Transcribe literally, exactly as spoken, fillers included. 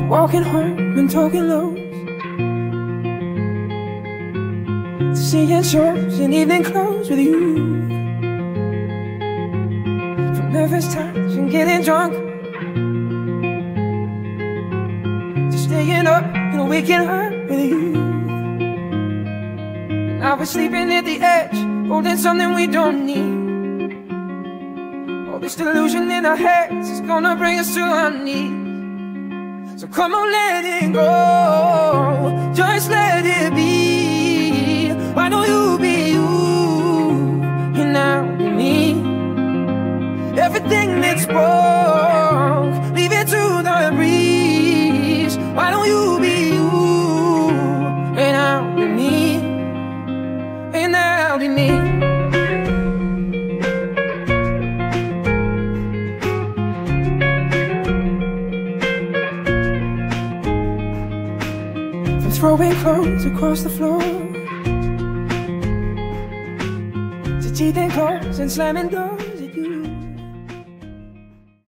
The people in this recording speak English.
walking home and talking lows, to seeing shows in evening clothes with you, from nervous touch and getting drunk, to staying up and waking up with you. And I was sleeping at the edge, holding something we don't need. All this delusion in our heads is gonna bring us to our knees. So come on, let it go, just let it be. Why don't you be you, and I'll be me? Everything that's broke, leave it to the breeze. Why don't you be you, and I'll be me, and I'll be me. Throwing clothes across the floor, to teeth and claws and slamming doors,